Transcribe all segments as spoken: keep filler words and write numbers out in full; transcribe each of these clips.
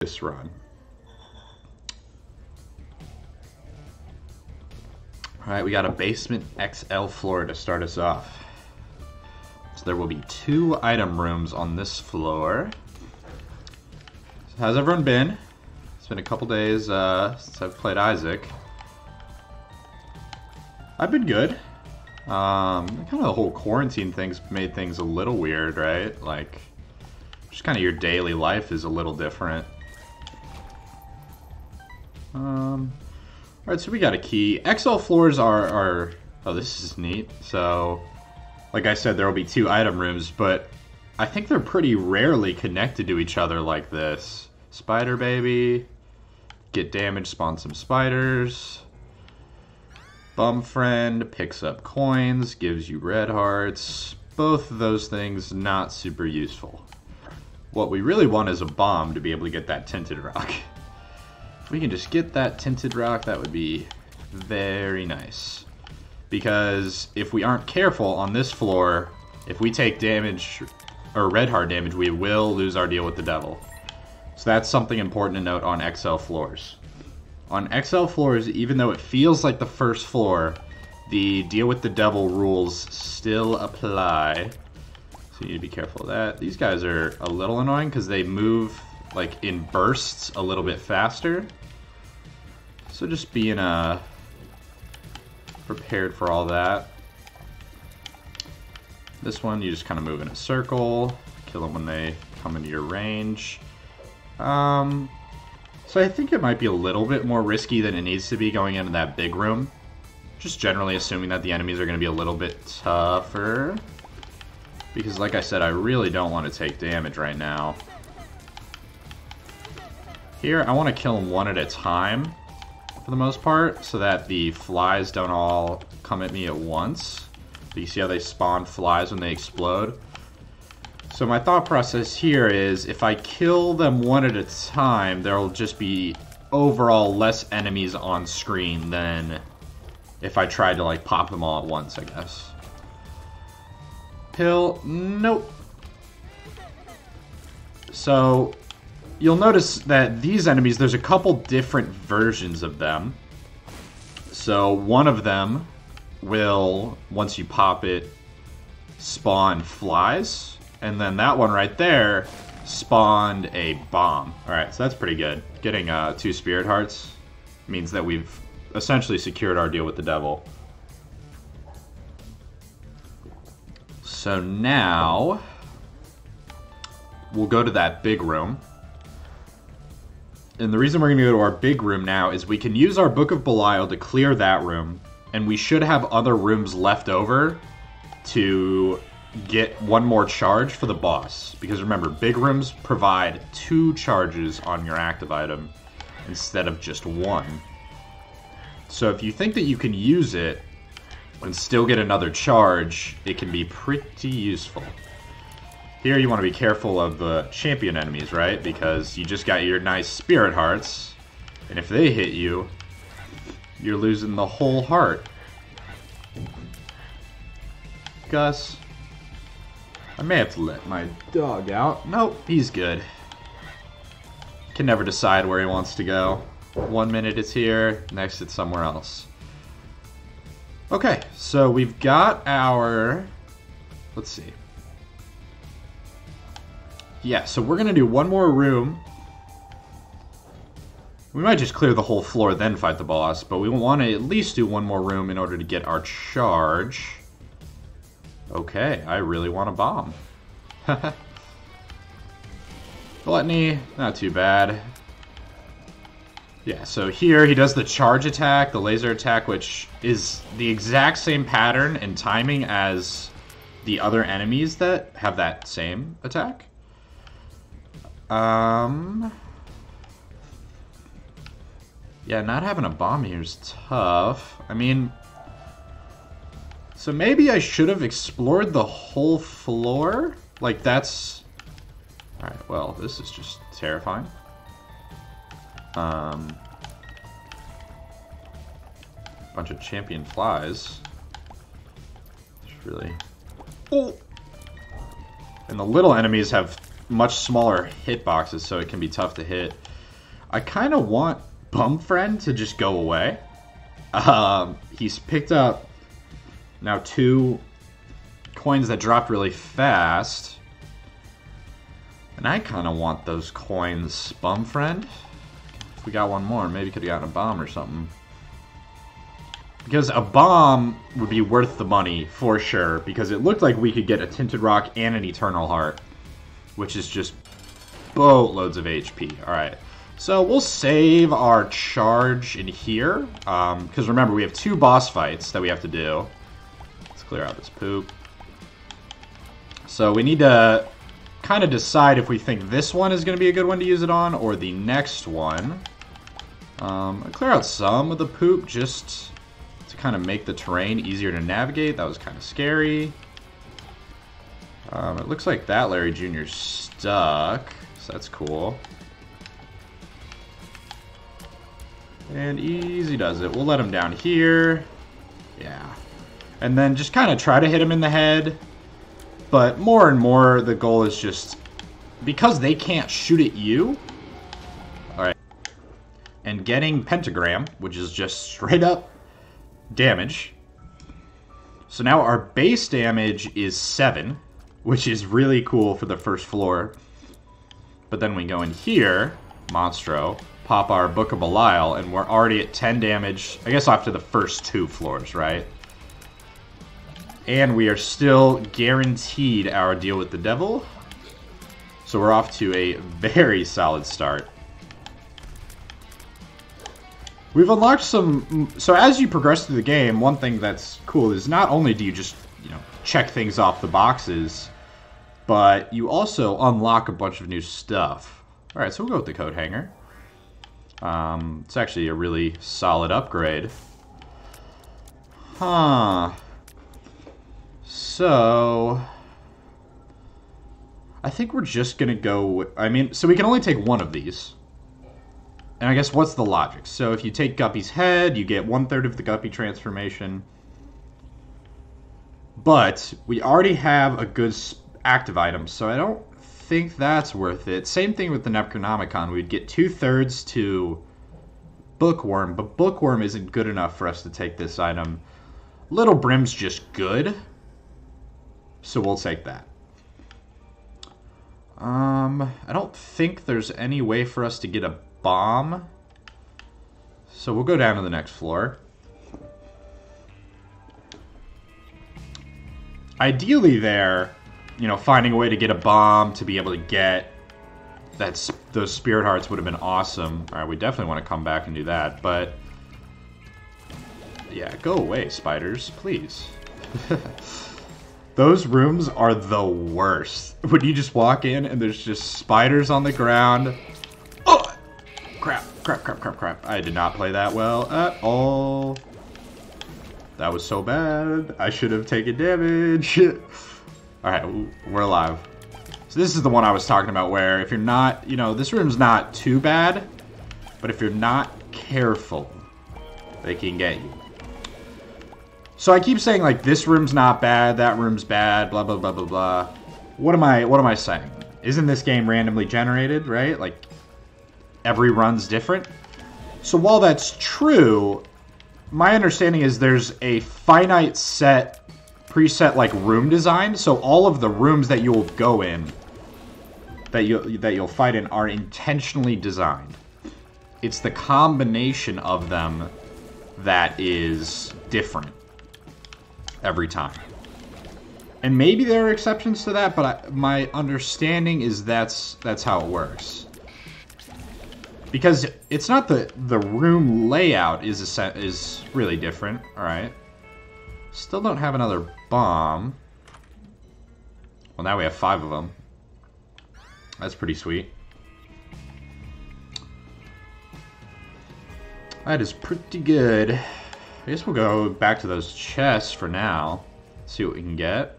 this run. Alright, we got a basement X L floor to start us off. So there will be two item rooms on this floor. So how's everyone been? It's been a couple days uh, since I've played Isaac. I've been good. Um, kind of the whole quarantine thing's made things a little weird, right? Like, just kind of your daily life is a little different. Um, Alright, so we got a key. X L floors are, are... Oh, this is neat. So, like I said, there will be two item rooms, but I think they're pretty rarely connected to each other like this. Spider baby. Get damage, spawn some spiders. Bum friend picks up coins, gives you red hearts. Both of those things not super useful. What we really want is a bomb to be able to get that tinted rock. If we can just get that tinted rock, that would be very nice. Because if we aren't careful on this floor, if we take damage, or red heart damage, we will lose our deal with the devil. So that's something important to note on X L floors. On X L floors, even though it feels like the first floor, the deal with the devil rules still apply. So you need to be careful of that. These guys are a little annoying because they move like in bursts a little bit faster. So just being uh, prepared for all that. This one, you just kind of move in a circle, kill them when they come into your range. Um... So I think it might be a little bit more risky than it needs to be going into that big room. Just generally assuming that the enemies are going to be a little bit tougher. Because like I said, I really don't want to take damage right now. Here, I want to kill them one at a time, for the most part, so that the flies don't all come at me at once. So you see how they spawn flies when they explode? So my thought process here is, if I kill them one at a time, there will just be overall less enemies on screen than if I tried to like pop them all at once, I guess. Pill, nope. So you'll notice that these enemies, there's a couple different versions of them. So one of them will, once you pop it, spawn flies. And then that one right there spawned a bomb. Alright, so that's pretty good. Getting uh, two spirit hearts means that we've essentially secured our deal with the devil. So now we'll go to that big room. And the reason we're going to go to our big room now is we can use our Book of Belial to clear that room. And we should have other rooms left over to get one more charge for the boss. Because remember, big rooms provide two charges on your active item instead of just one. So if you think that you can use it and still get another charge, it can be pretty useful. Here you want to be careful of the champion enemies, right? Because you just got your nice spirit hearts, and if they hit you, you're losing the whole heart. Gus. I may have to let my dog out. Nope, he's good. Can never decide where he wants to go. One minute it's here, next it's somewhere else. Okay, so we've got our... Let's see. Yeah, so we're going to do one more room. We might just clear the whole floor, then fight the boss, but we want to at least do one more room in order to get our charge. Okay, I really want a bomb. Gluttony, not too bad. Yeah, so here he does the charge attack, the laser attack, which is the exact same pattern and timing as the other enemies that have that same attack. Um... Yeah, not having a bomb here is tough. I mean... So maybe I should have explored the whole floor? Like, that's... Alright, well, this is just terrifying. Um... Bunch of champion flies. It's really... Oh! And the little enemies have much smaller hitboxes, so it can be tough to hit. I kind of want Bum Friend to just go away. Um, he's picked up now two coins that dropped really fast. And I kind of want those coins, Bum Friend. If we got one more, maybe could have gotten a bomb or something. Because a bomb would be worth the money, for sure. Because it looked like we could get a Tinted Rock and an Eternal Heart. Which is just boatloads of H P. Alright. So we'll save our charge in here. Um, because remember, we have two boss fights that we have to do. Let's clear out this poop. So we need to kind of decide if we think this one is going to be a good one to use it on, or the next one. Um, I'll clear out some of the poop just to kind of make the terrain easier to navigate. That was kind of scary. Um, it looks like that Larry Junior's stuck, so that's cool. And easy does it. We'll let him down here. Yeah. And then just kind of try to hit him in the head. But more and more, the goal is just, because they can't shoot at you. Alright. And getting Pentagram, which is just straight up damage. So now our base damage is seven, which is really cool for the first floor. But then we go in here, Monstro, pop our Book of Belial, and we're already at ten damage, I guess after the first two floors, right? And we are still guaranteed our deal with the devil. So we're off to a very solid start. We've unlocked some... So as you progress through the game, one thing that's cool is not only do you just, you know, check things off the boxes, but you also unlock a bunch of new stuff. Alright, so we'll go with the Coat Hanger. Um, it's actually a really solid upgrade. Huh... So, I think we're just going to go with, I mean, so we can only take one of these. And I guess what's the logic? So if you take Guppy's head, you get one third of the Guppy transformation. But we already have a good active item, so I don't think that's worth it. Same thing with the Necronomicon. We'd get two thirds to Bookworm, but Bookworm isn't good enough for us to take this item. Little Brim's just good. So we'll take that. Um, I don't think there's any way for us to get a bomb. So we'll go down to the next floor. Ideally there, you know, finding a way to get a bomb to be able to get that's those Spirit Hearts would have been awesome. Alright, we definitely want to come back and do that, but yeah, go away, spiders, please. Those rooms are the worst. When you just walk in and there's just spiders on the ground. Oh! Crap, crap, crap, crap, crap. I did not play that well at all. That was so bad. I should have taken damage. Alright, we're alive. So this is the one I was talking about where if you're not, you know, this room's not too bad, but if you're not careful, they can get you. So I keep saying, like, this room's not bad, that room's bad, blah, blah, blah, blah, blah. What am I, what am I saying? Isn't this game randomly generated, right? Like, every run's different? So while that's true, my understanding is there's a finite set, preset, like, room design. So all of the rooms that you'll go in, that, you, that you'll fight in, are intentionally designed. It's the combination of them that is different every time. And maybe there are exceptions to that, but I, my understanding is that's that's how it works. Because it's not the the room layout is a set, is really different. All right. Still don't have another bomb. Well, now we have five of them. That's pretty sweet. That is pretty good. I guess we'll go back to those chests for now. See what we can get.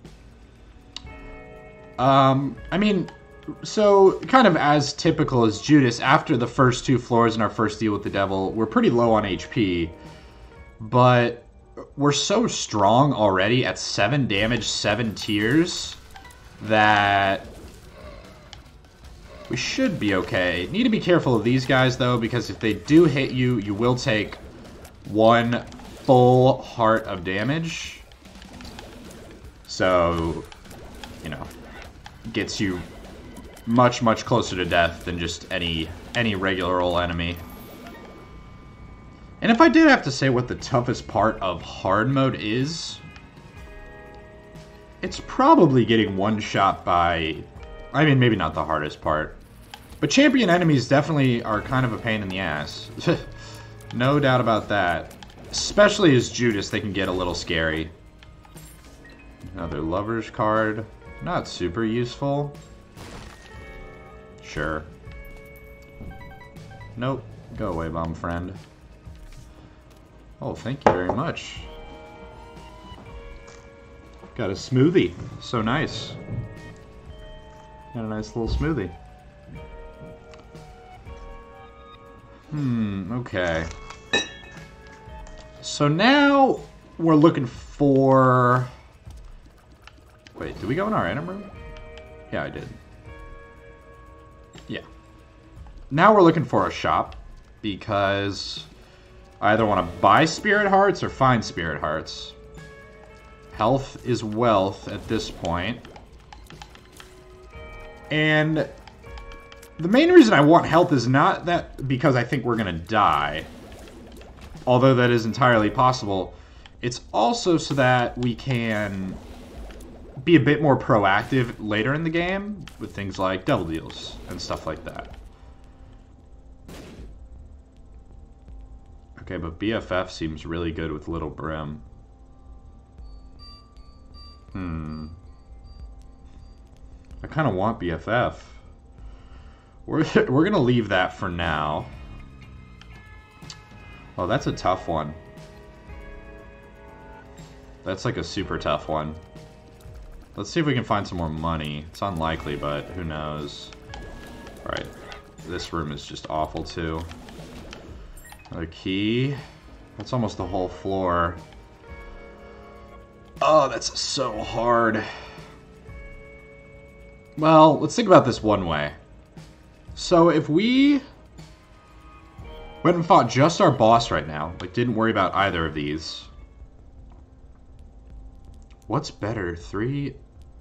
Um, I mean, so kind of as typical as Judas, after the first two floors in our first deal with the devil, we're pretty low on H P. But we're so strong already at seven damage, seven tiers, that We should be okay. Need to be careful of these guys, though, because if they do hit you, you will take one full heart of damage. So, you know, gets you much, much closer to death than just any, any regular old enemy. And if I did have to say what the toughest part of hard mode is, it's probably getting one shot by... I mean, maybe not the hardest part. But champion enemies definitely are kind of a pain in the ass. No doubt about that. Especially as Judas, they can get a little scary. Another lover's card. Not super useful. Sure. Nope. Go away, bum friend. Oh, thank you very much. Got a smoothie. So nice. Got a nice little smoothie. Hmm, okay. So now we're looking for... Wait, did we go in our item room? Yeah, I did. Yeah. Now we're looking for a shop because I either want to buy spirit hearts or find spirit hearts. Health is wealth at this point. And the main reason I want health is not that because I think we're going to die, although that is entirely possible. It's also so that we can be a bit more proactive later in the game with things like devil deals and stuff like that. Okay, but B F F seems really good with Little Brim. Hmm. I kind of want B F F. We're, we're going to leave that for now. Oh, that's a tough one. That's like a super tough one. Let's see if we can find some more money. It's unlikely, but who knows. Alright. This room is just awful, too. Another key. That's almost the whole floor. Oh, that's so hard. Well, let's think about this one way. So if we went and fought just our boss right now, like didn't worry about either of these, what's better? Three?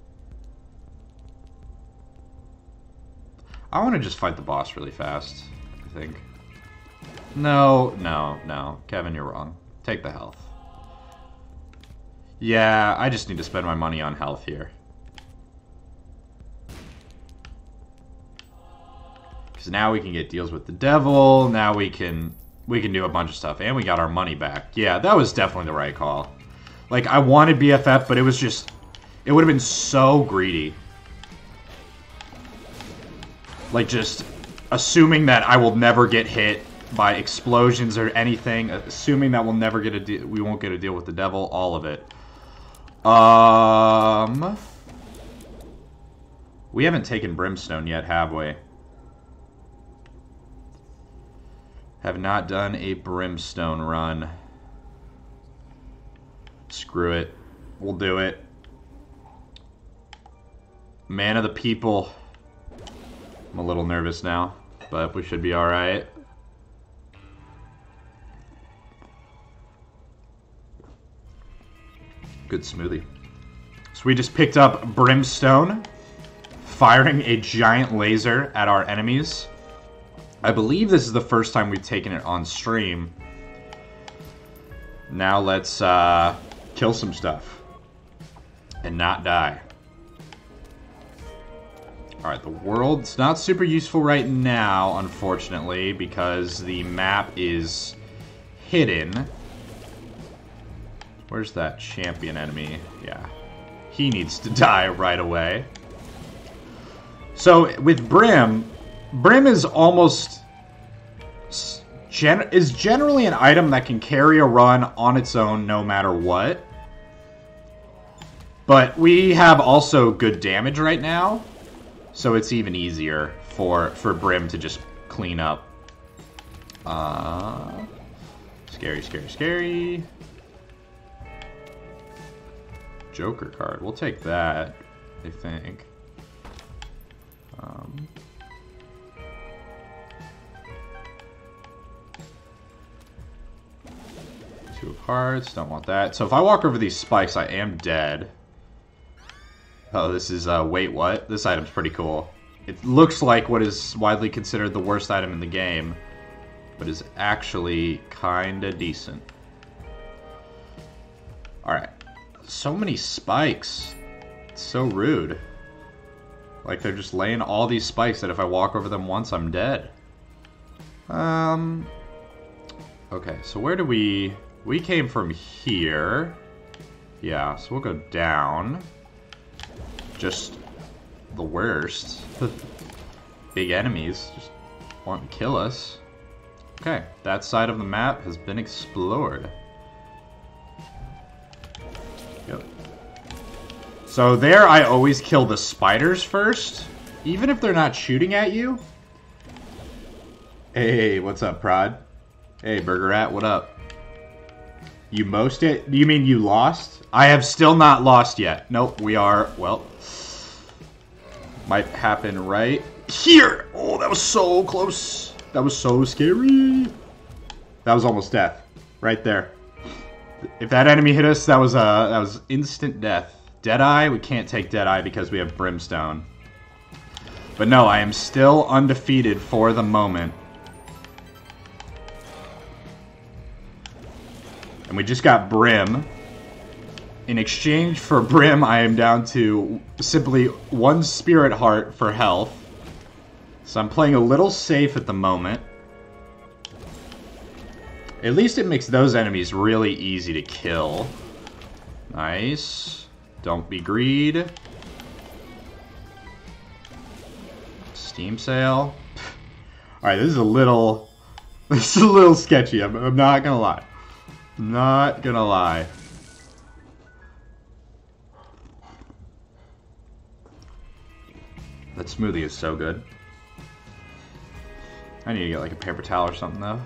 I want to just fight the boss really fast, I think. No, no, no. Kevin, you're wrong. Take the health. Yeah, I just need to spend my money on health here. Because now we can get deals with the devil. Now we can we can do a bunch of stuff. And we got our money back. Yeah, that was definitely the right call. Like, I wanted B F F, but it was just... It would have been so greedy. Like, just assuming that I will never get hit by explosions or anything. Assuming that we'll never get a deal... We won't get a deal with the devil. All of it. Um... We haven't taken Brimstone yet, have we? Have not done a Brimstone run. Screw it. We'll do it. Man of the people. I'm a little nervous now, but we should be alright. Good smoothie. So we just picked up Brimstone, firing a giant laser at our enemies. I believe this is the first time we've taken it on stream. Now let's uh, kill some stuff and not die. Alright, the world's not super useful right now, unfortunately, because the map is hidden. Where's that champion enemy? Yeah. He needs to die right away. So, with Brim... Brim is almost... Gen is generally an item that can carry a run on its own no matter what. But we have also good damage right now. So it's even easier for, for Brim to just clean up. Uh, scary, scary, scary. Joker card. We'll take that, I think. Um... Two of hearts, don't want that. So if I walk over these spikes, I am dead. Oh, this is, uh, wait, what? This item's pretty cool. It looks like what is widely considered the worst item in the game, but is actually kinda decent. Alright. So many spikes. It's so rude. Like, they're just laying all these spikes that if I walk over them once, I'm dead. Um... Okay, so where do we... We came from here. Yeah, so we'll go down. Just the worst. Big enemies just want to kill us. Okay, that side of the map has been explored. Yep. So there I always kill the spiders first, even if they're not shooting at you. Hey, what's up, Prod? Hey, Burger Rat, what up? You most it? Do you mean you lost? I have still not lost yet. Nope, we are, well, might happen right here. Oh, that was so close. That was so scary. That was almost death. Right there. If that enemy hit us, that was uh, that was instant death. Deadeye, we can't take Deadeye because we have Brimstone. But no, I am still undefeated for the moment. And we just got Brim. In exchange for Brim, I am down to simply one Spirit Heart for health. So I'm playing a little safe at the moment. At least it makes those enemies really easy to kill. Nice. Don't be greed. Steam sale. Alright, this is a little... This is a little sketchy, I'm, I'm not gonna lie. Not gonna lie. That smoothie is so good. I need to get like a paper towel or something though.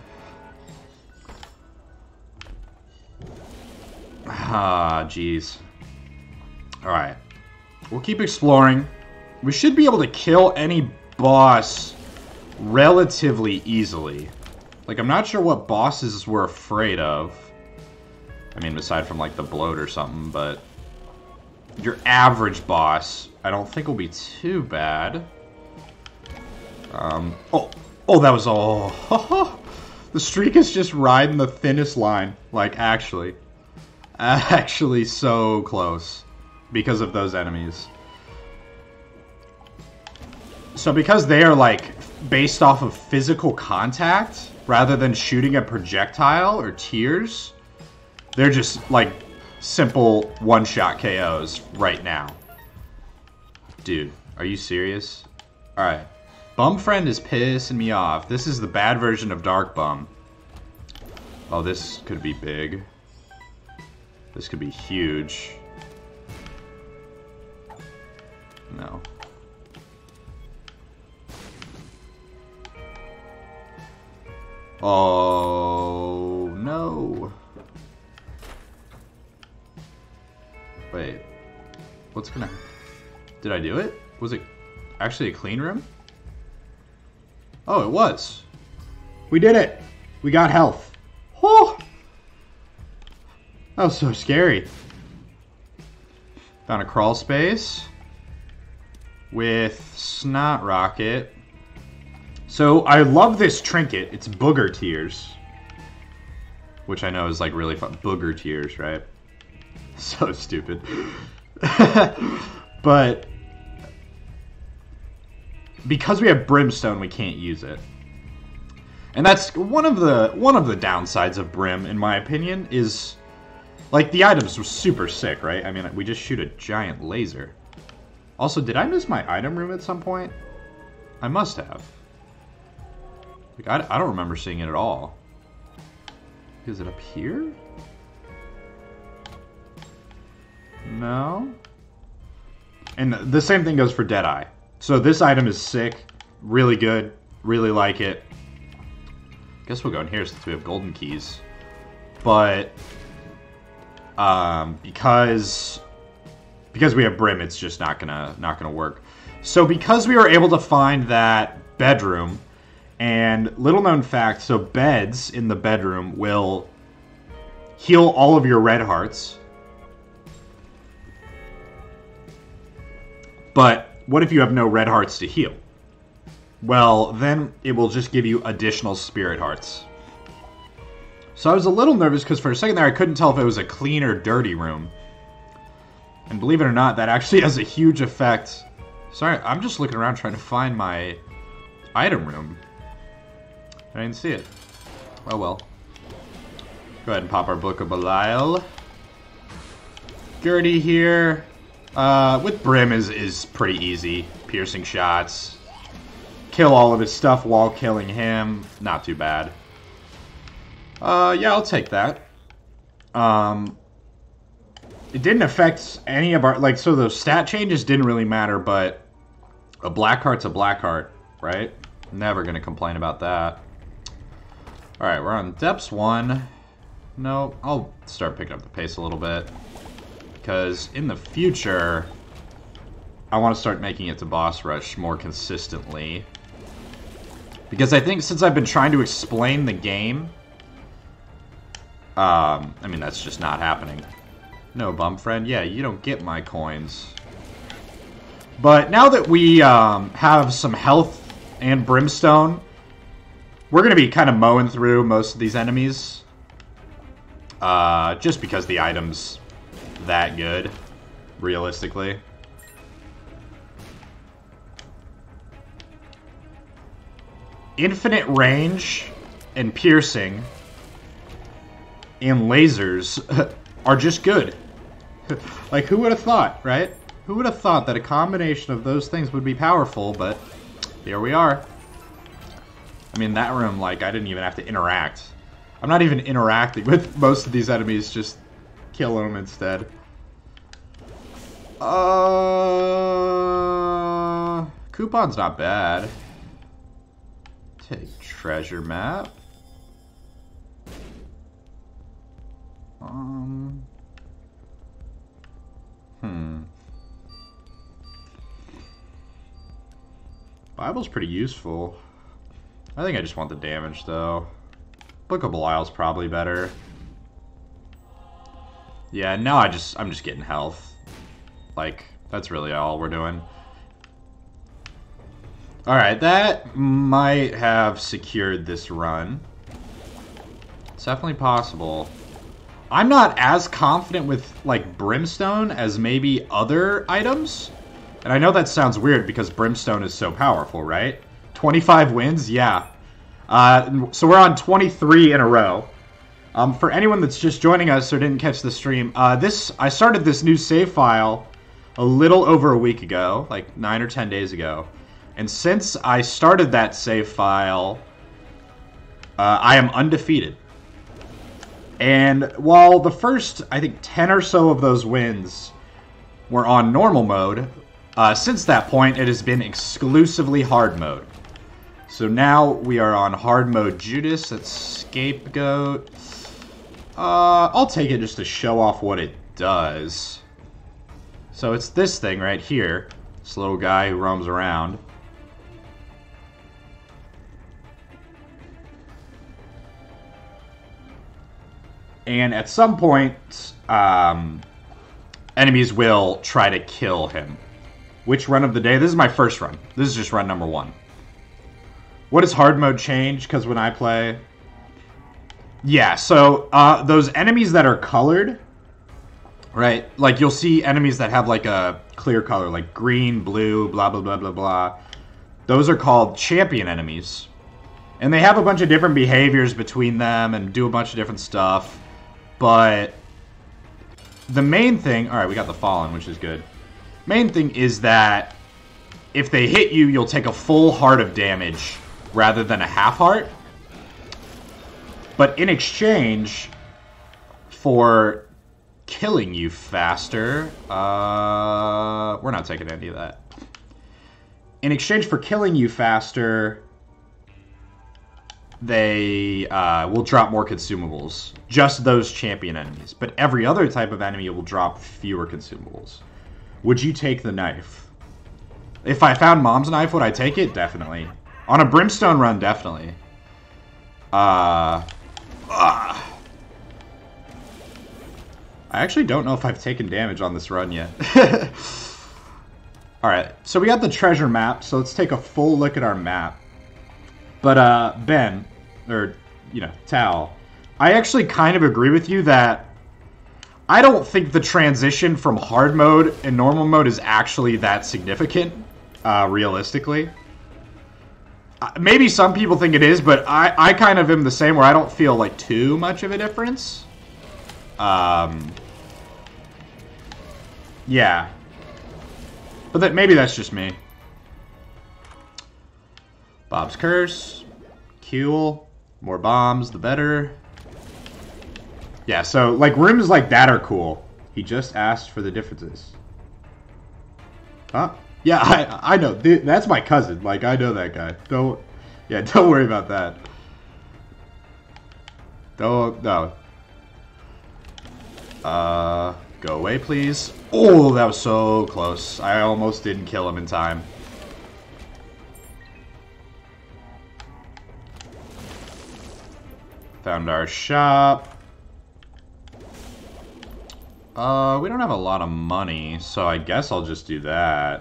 Ah, jeez. Alright. We'll keep exploring. We should be able to kill any boss relatively easily. Like, I'm not sure what bosses we're afraid of. I mean, aside from like the bloat or something, but your average boss, I don't think will be too bad. Um, oh, oh, that was all. The streak is just riding the thinnest line. Like, actually. Actually so close. Because of those enemies. So because they are, like, based off of physical contact, rather than shooting a projectile or tears, they're just, like, simple one-shot K Os right now. Dude, are you serious? Alright. Bum Friend is pissing me off. This is the bad version of Dark Bum. Oh, this could be big. This could be huge. No. Oh, no. Wait. What's gonna... Did I do it? Was it actually a clean room? Oh, it was. We did it. We got health. Oh! That was so scary. Found a crawl space with Snot Rocket. So I love this trinket. It's Booger Tears, which I know is like really fun. Booger Tears, right? So stupid. But because we have Brimstone, we can't use it. And that's one of the one of the downsides of Brim, in my opinion, is like the items were super sick, right? I mean, we just shoot a giant laser. Also, did I miss my item room at some point? I must have. Like, I, I don't remember seeing it at all. Is it up here? No. And the same thing goes for Deadeye. So this item is sick, really good, really like it. Guess we'll go in here since we have golden keys. But um, because because we have Brim, it's just not gonna not gonna work. So because we were able to find that bedroom, and little known fact, so beds in the bedroom will heal all of your red hearts. But what if you have no red hearts to heal? Well, then it will just give you additional spirit hearts. So I was a little nervous because for a second there I couldn't tell if it was a clean or dirty room. And believe it or not, that actually has a huge effect. Sorry, I'm just looking around trying to find my item room. I didn't see it. Oh well. Go ahead and pop our Book of Belial. Gertie here. Uh, with Brim is, is pretty easy. Piercing shots. Kill all of his stuff while killing him. Not too bad. Uh, yeah, I'll take that. Um, it didn't affect any of our... Like, so those stat changes didn't really matter, but a black heart's a black heart, right? Never gonna complain about that. Alright, we're on Depths one. No, I'll start picking up the pace a little bit. Because in the future, I want to start making it to boss rush more consistently. Because I think since I've been trying to explain the game, um, I mean, that's just not happening. No, bum friend. Yeah, you don't get my coins. But now that we um, have some health and Brimstone, we're going to be kind of mowing through most of these enemies. Uh, just because the items... that good, realistically. Infinite range and piercing and lasers are just good. Like, who would have thought, right? Who would have thought that a combination of those things would be powerful, but here we are. I mean, that room, like, I didn't even have to interact. I'm not even interacting with most of these enemies, just killing them instead. Uh, coupon's not bad. Take treasure map. Um. Hmm. Bible's pretty useful. I think I just want the damage though. Book of Belial's probably better. Yeah, now I just I'm just getting health. Like, that's really all we're doing. Alright, that might have secured this run. It's definitely possible. I'm not as confident with, like, Brimstone as maybe other items. And I know that sounds weird because Brimstone is so powerful, right? twenty-five wins? Yeah. Uh, so we're on twenty-three in a row. Um, for anyone that's just joining us or didn't catch the stream, uh, this I started this new save file a little over a week ago, like nine or ten days ago. And since I started that save file, uh, I am undefeated. And while the first, I think, ten or so of those wins were on normal mode, uh, since that point, it has been exclusively hard mode. So now we are on hard mode Judas, that's Scapegoat. Uh, I'll take it just to show off what it does. So it's this thing right here. This little guy who roams around. And at some point, um, enemies will try to kill him. Which run of the day? This is my first run. This is just run number one. What does hard mode change? Because when I play... Yeah, so uh, those enemies that are colored... Right, like you'll see enemies that have like a clear color, like green, blue, blah, blah, blah, blah, blah. Those are called champion enemies. And they have a bunch of different behaviors between them and do a bunch of different stuff. But the main thing, alright, we got the Fallen, which is good. Main thing is that if they hit you, you'll take a full heart of damage rather than a half heart. But in exchange for killing you faster, uh, we're not taking any of that. In exchange for killing you faster, they uh, will drop more consumables. Just those champion enemies. But every other type of enemy will drop fewer consumables. Would you take the knife? If I found Mom's knife, would I take it? Definitely. On a Brimstone run, definitely. Uh... uh I actually don't know if I've taken damage on this run yet. Alright, so we got the treasure map, so let's take a full look at our map. But, uh, Ben, or, you know, Tal, I actually kind of agree with you that I don't think the transition from hard mode and normal mode is actually that significant, uh, realistically. Uh, maybe some people think it is, but I, I kind of am the same where I don't feel like too much of a difference. Um, yeah. But that, maybe that's just me. Bob's Curse. Cool. More bombs, the better. Yeah, so, like, rooms like that are cool. He just asked for the differences. Huh? Yeah, I I know. That's my cousin. Like, I know that guy. Don't... Yeah, don't worry about that. Don't... No. Uh... Go away, please. Oh, that was so close. I almost didn't kill him in time. Found our shop. Uh, we don't have a lot of money, so I guess I'll just do that.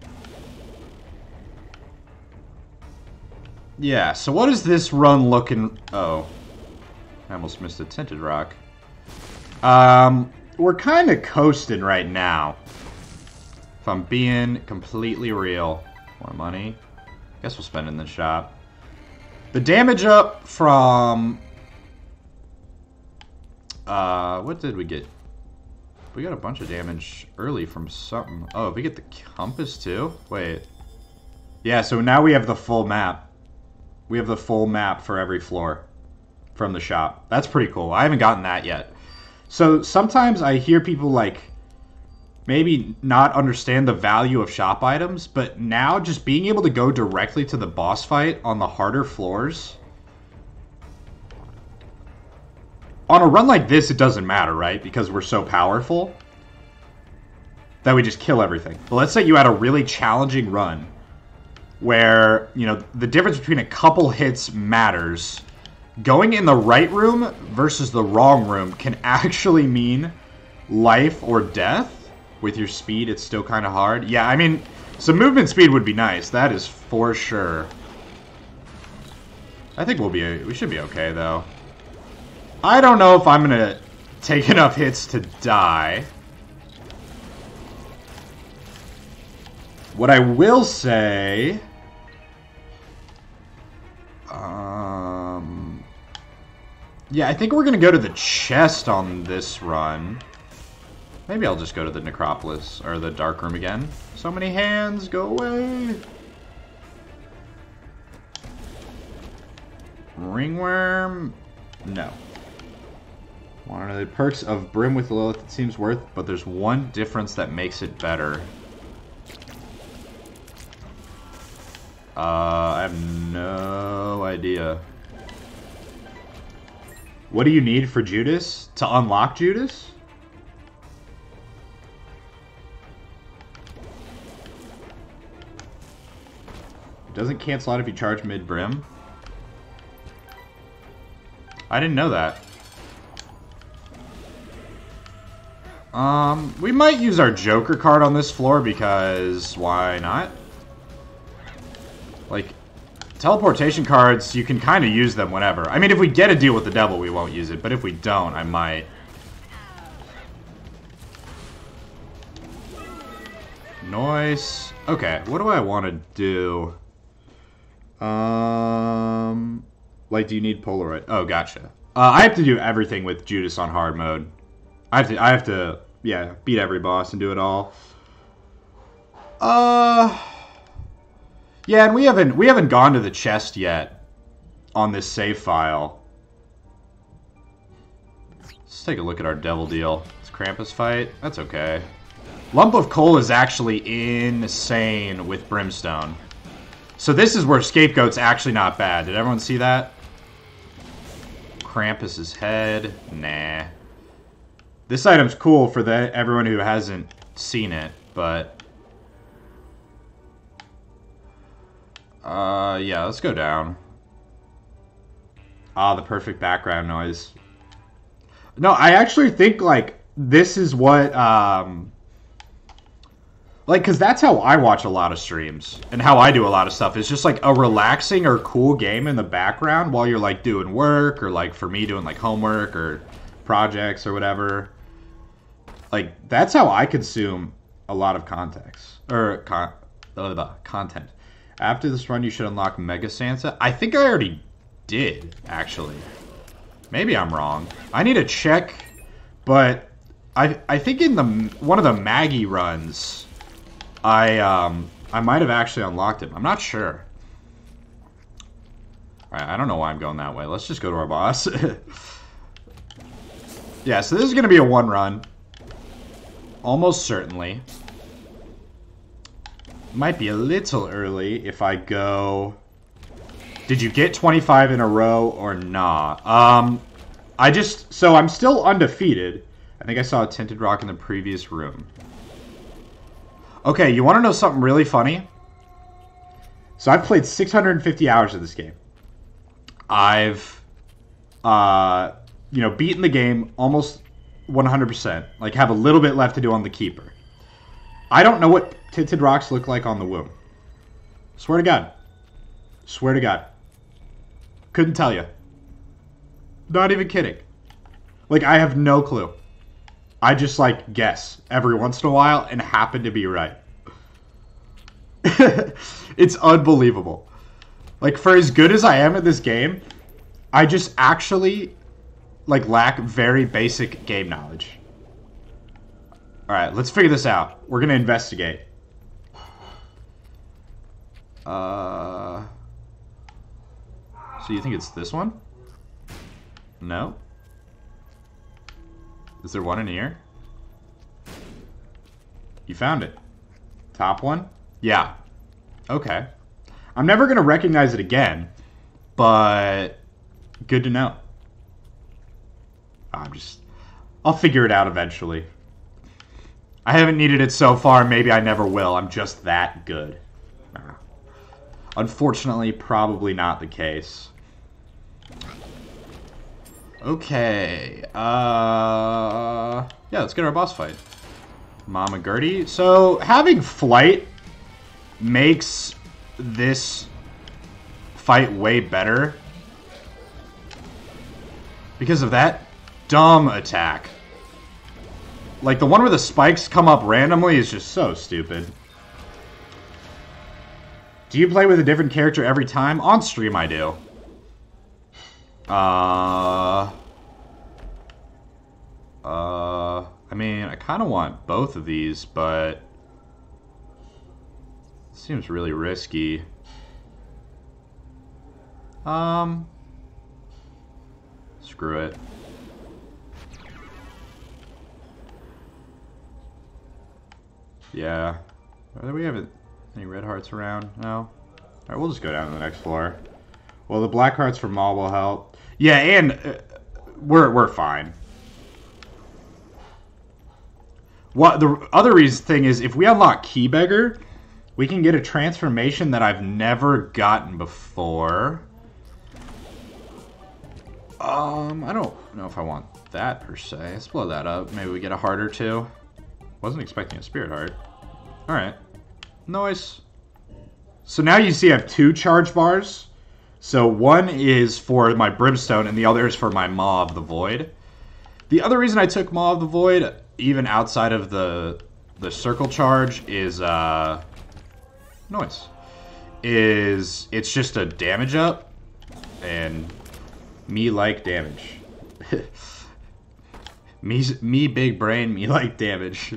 Yeah, so what is this run looking... Oh. I almost missed a tinted rock. Um, we're kind of coasting right now. If I'm being completely real. More money. Guess we'll spend it in the shop. The damage up from... Uh, what did we get? We got a bunch of damage early from something. Oh, we get the compass too? Wait. Yeah, so now we have the full map. We have the full map for every floor from the shop. That's pretty cool. I haven't gotten that yet. So sometimes I hear people like maybe not understand the value of shop items, but now just being able to go directly to the boss fight on the harder floors. On a run like this, it doesn't matter, right? Because we're so powerful that we just kill everything. But let's say you had a really challenging run where, you know, the difference between a couple hits matters. Going in the right room versus the wrong room can actually mean life or death. With your speed, it's still kind of hard. Yeah, I mean, some movement speed would be nice. That is for sure. I think we'll be, we should be okay, though. I don't know if I'm going to take enough hits to die. What I will say... Um, yeah, I think we're going to go to the chest on this run. Maybe I'll just go to the necropolis, or the dark room again. So many hands, go away! Ringworm? No. One of the perks of Brim with Lilith, it seems worth, but there's one difference that makes it better. Uh, I have no idea. What do you need for Judas? To unlock Judas? It doesn't cancel out if you charge mid-Brim. I didn't know that. Um, we might use our Joker card on this floor because why not? Like, teleportation cards, you can kind of use them whenever. I mean, if we get a deal with the devil, we won't use it, but if we don't, I might. Noise. Okay, what do I want to do? Um, like, do you need Polaroid? Oh, gotcha. Uh, I have to do everything with Judas on hard mode. I have to, I have to, yeah, beat every boss and do it all. Uh, yeah, and we haven't, we haven't gone to the chest yet on this save file. Let's take a look at our devil deal. It's Krampus fight. That's okay. Lump of Coal is actually insane with Brimstone. So this is where Scapegoat's actually not bad. Did everyone see that? Krampus's head. Nah. This item's cool for the, everyone who hasn't seen it, but... Uh, yeah, let's go down. Ah, the perfect background noise. No, I actually think, like, this is what, um, like, because that's how I watch a lot of streams and how I do a lot of stuff. It's just like a relaxing or cool game in the background while you're like doing work or like for me doing like homework or projects or whatever. Like, that's how I consume a lot of context or con blah, blah, blah, content. After this run, you should unlock Mega Santa. I think I already did, actually. Maybe I'm wrong. I need to check, but I I think in the one of the Maggie runs, I um I might have actually unlocked him. I'm not sure. All right, I don't know why I'm going that way. Let's just go to our boss. Yeah, so this is gonna be a one run, almost certainly. Might be a little early if I go. Did you get twenty-five in a row or not? Um, I just so I'm still undefeated. I think I saw a tinted rock in the previous room. Okay, you want to know something really funny? So I've played six hundred fifty hours of this game. I've, uh, you know, beaten the game almost one hundred percent. Like, have a little bit left to do on the Keeper. I don't know what tinted rocks look like on the womb. Swear to God. Swear to God. Couldn't tell you. Not even kidding. Like, I have no clue. I just, like, guess every once in a while and happen to be right. It's unbelievable. Like, for as good as I am at this game, I just actually, like, lack very basic game knowledge. Alright, let's figure this out. We're gonna investigate. Uh... So you think it's this one? No? Is there one in here? You found it. Top one? Yeah. Okay. I'm never going to recognize it again, but good to know. I'm just... I'll figure it out eventually. I haven't needed it so far, maybe I never will. I'm just that good. Nah. Unfortunately, probably not the case. Okay, uh, yeah, let's get our boss fight. Mama Gertie. So, having flight makes this fight way better because of that dumb attack. Like, the one where the spikes come up randomly is just so stupid. Do you play with a different character every time? On stream, I do. Uh, uh, I mean, I kind of want both of these, but it seems really risky. Um, screw it. Yeah. Do we have any red hearts around? No? Alright, we'll just go down to the next floor. Well, the black hearts from Maul will help. Yeah, and uh, we're we're fine. What the other reason thing is, if we unlock Keybeggar, we can get a transformation that I've never gotten before. Um, I don't know if I want that per se. Let's blow that up. Maybe we get a heart or two. Wasn't expecting a spirit heart. All right, nice. So now you see I have two charge bars. So one is for my Brimstone, and the other is for my Maw of the Void. The other reason I took Maw of the Void, even outside of the the circle charge, is uh, noise. Is it's just a damage up, and me like damage. me me big brain, me like damage.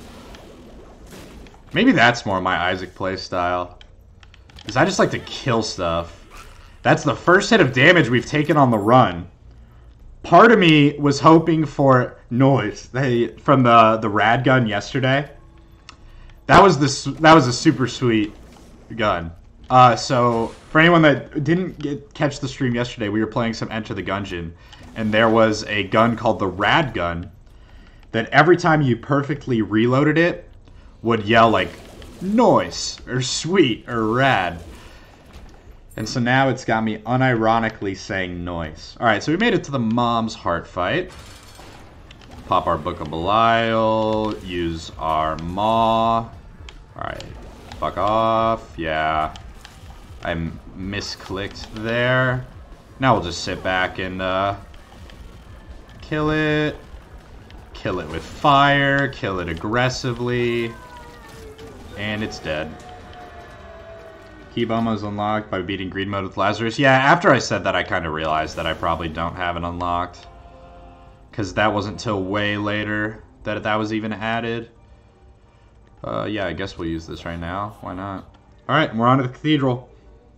Maybe that's more my Isaac play style, because I just like to kill stuff. That's the first hit of damage we've taken on the run. Part of me was hoping for noise they, from the the rad gun yesterday. That was the that was a super sweet gun. Uh, so for anyone that didn't get, catch the stream yesterday, we were playing some Enter the Gungeon, and there was a gun called the rad gun that every time you perfectly reloaded it would yell like noise or sweet or rad. And so now it's got me unironically saying noise. Alright, so we made it to the mom's heart fight. Pop our Book of Belial. Use our Maw. Alright. Fuck off. Yeah. I misclicked there. Now we'll just sit back and uh, kill it. Kill it with fire. Kill it aggressively. And it's dead. Key Bomb is unlocked by beating Greed Mode with Lazarus. Yeah, after I said that, I kind of realized that I probably don't have it unlocked. Because that wasn't till way later that that was even added. Uh, yeah, I guess we'll use this right now. Why not? Alright, we're on to the Cathedral.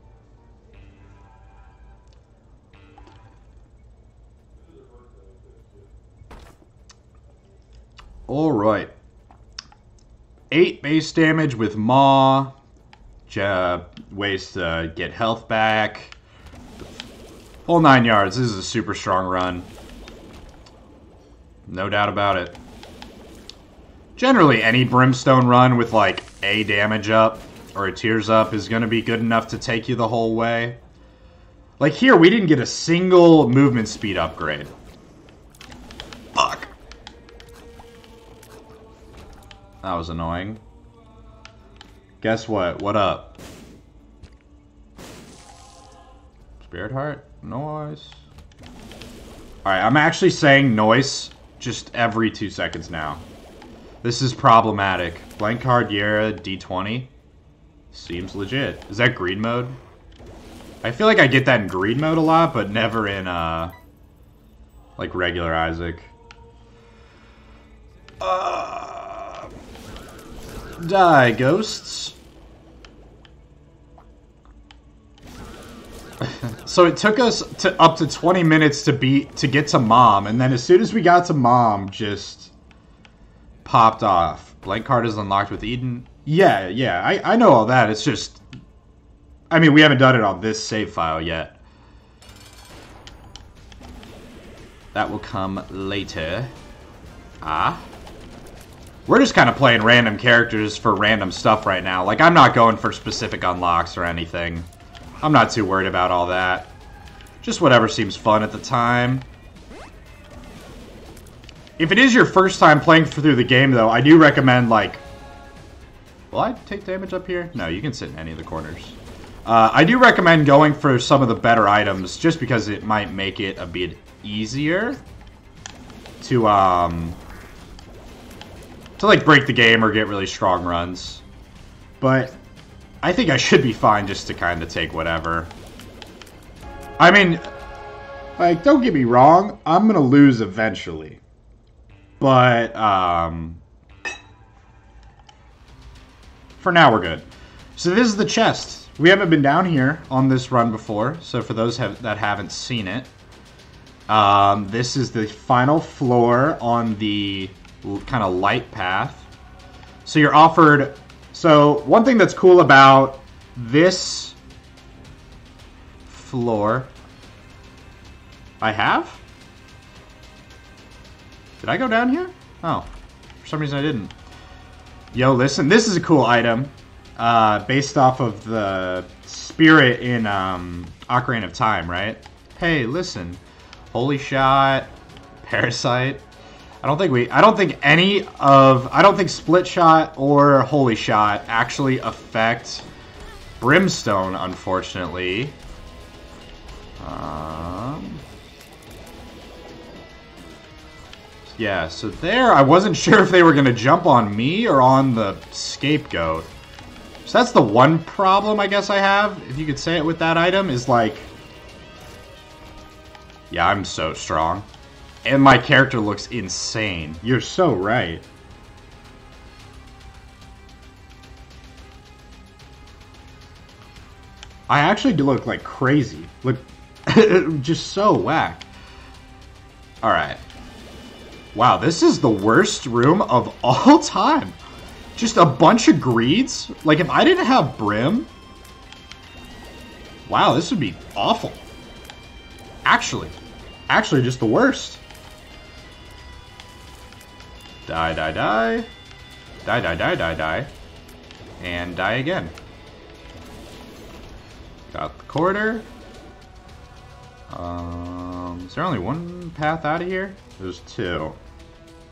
Alright. eight base damage with Maw. Uh, ways to get health back. Whole nine yards. This is a super strong run. No doubt about it. Generally, any Brimstone run with like a damage up or a tears up is going to be good enough to take you the whole way. Like here, we didn't get a single movement speed upgrade. Fuck. That was annoying. Guess what? What up? Spirit Heart? Noise. Alright, I'm actually saying noise just every two seconds now. This is problematic. Blank card, Yera, D twenty. Seems legit. Is that greed mode? I feel like I get that in greed mode a lot, but never in, uh... like, regular Isaac. Uh... Die, ghosts. So it took us to up to twenty minutes to beat to get to Mom, and then as soon as we got to Mom, just popped off. Blank card is unlocked with Eden. Yeah, yeah, I, I know all that. It's just, I mean, we haven't done it on this save file yet. That will come later. Ah. We're just kind of playing random characters for random stuff right now. Like, I'm not going for specific unlocks or anything. I'm not too worried about all that. Just whatever seems fun at the time. If it is your first time playing through the game, though, I do recommend, like... Will I take damage up here? No, you can sit in any of the corners. Uh, I do recommend going for some of the better items, just because it might make it a bit easier to, um... to, like, break the game or get really strong runs. But I think I should be fine just to kind of take whatever. I mean, like, don't get me wrong, I'm gonna lose eventually. But, um... for now, we're good. So this is the chest. We haven't been down here on this run before, so for those have, that haven't seen it, um, this is the final floor on the kind of light path. So you're offered... So, one thing that's cool about this floor... I have? Did I go down here? Oh. For some reason I didn't. Yo, listen. This is a cool item. Uh, based off of the spirit in um, Ocarina of Time, right? Hey, listen. Holy Shot. Parasite. I don't think we, I don't think any of, I don't think Split Shot or Holy Shot actually affect Brimstone, unfortunately. Um, yeah, so there, I wasn't sure if they were going to jump on me or on the scapegoat. So that's the one problem I guess I have, if you could say it with that item, is like, yeah, I'm so strong. And my character looks insane. You're so right. I actually do look like crazy. Look, just so whack. Alright. Wow, this is the worst room of all time. Just a bunch of greeds. Like, if I didn't have Brim... Wow, this would be awful. Actually. Actually, just the worst. Die, die, die. Die, die, die, die, die. And die again. Got the quarter. Um, is there only one path out of here? There's two.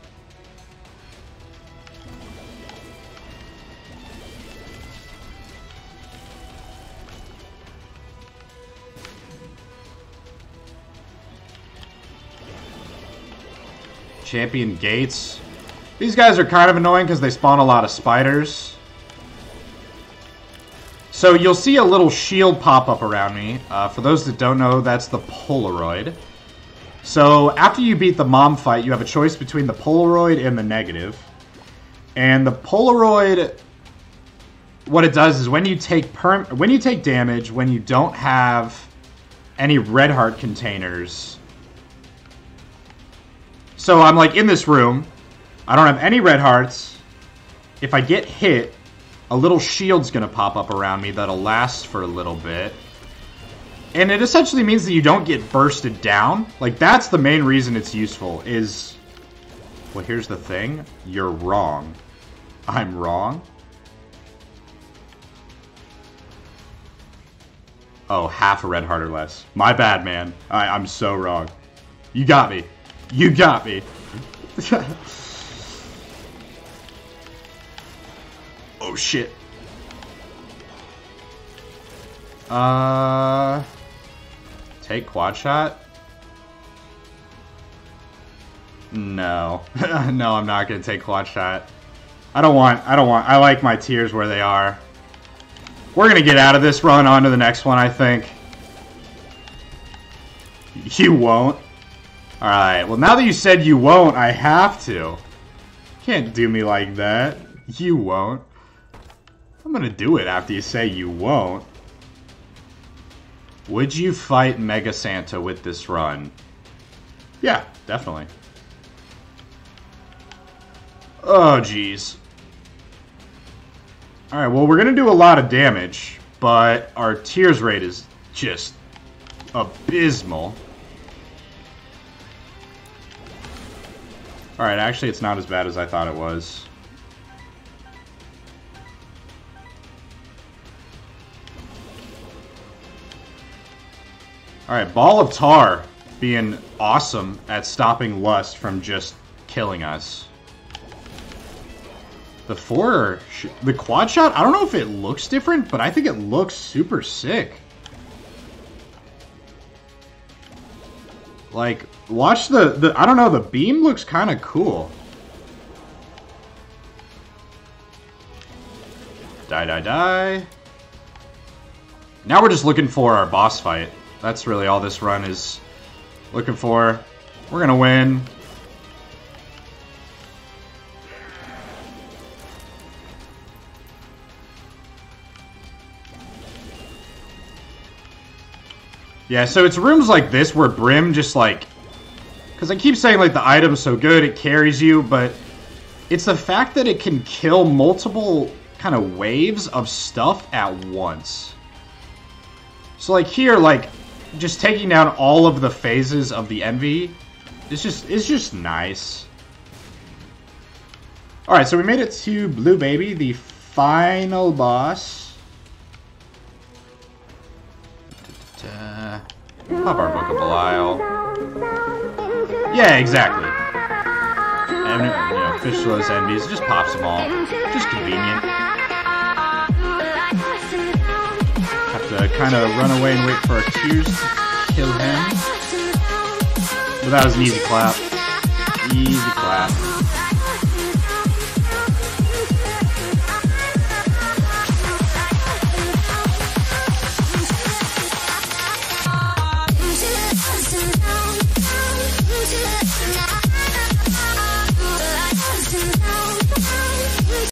Champion gates. These guys are kind of annoying because they spawn a lot of spiders. So you'll see a little shield pop up around me. Uh, for those that don't know, that's the Polaroid. So after you beat the mom fight, you have a choice between the Polaroid and the negative. And the Polaroid, what it does is when you take perm when you take damage, when you don't have any red heart containers. So I'm like in this room. I don't have any red hearts. If I get hit, a little shield's gonna pop up around me that'll last for a little bit. And it essentially means that you don't get bursted down. Like, that's the main reason it's useful, is... Well, here's the thing. You're wrong. I'm wrong? Oh, half a red heart or less. My bad, man. I, I'm so wrong. You got me. You got me. Oh, shit. Uh... Take quad shot? No. No, I'm not gonna take quad shot. I don't want, I don't want, I like my tiers where they are. We're gonna get out of this run, on to the next one, I think. You won't? Alright, well now that you said you won't, I have to. Can't do me like that. You won't. I'm gonna do it after you say you won't. Would you fight Mega Santa with this run? Yeah, definitely. Oh, jeez. Alright, well, we're gonna do a lot of damage, but our tears rate is just abysmal. Alright, actually, it's not as bad as I thought it was. Alright, Ball of Tar being awesome at stopping Lust from just killing us. The four, the quad shot, I don't know if it looks different, but I think it looks super sick. Like, watch the, the I don't know, the beam looks kind of cool. Die, die, die. Now we're just looking for our boss fight. That's really all this run is looking for. We're gonna win. Yeah, so it's rooms like this where Brim just like... Because I keep saying like the item's so good, it carries you, but it's the fact that it can kill multiple kind of waves of stuff at once. So like here, like... just taking down all of the phases of the Envy is just it's just nice. Alright, so we made it to Blue Baby, the final boss. Pop our Book of Belial. Yeah, exactly. And, you know, Fishless Envies, just pops them all. Just convenient. Have to kind of run away and wait for our tears to kill him. But that was an easy clap. Easy clap.